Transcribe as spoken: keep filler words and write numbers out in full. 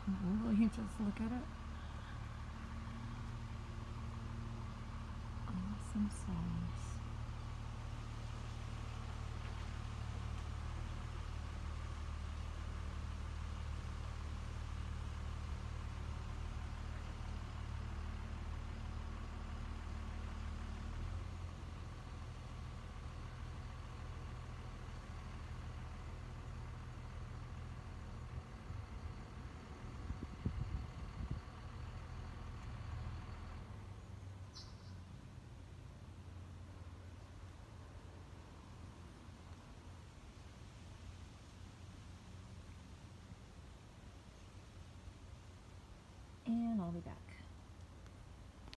Will you just look at it? Awesome sauce. And I'll be back.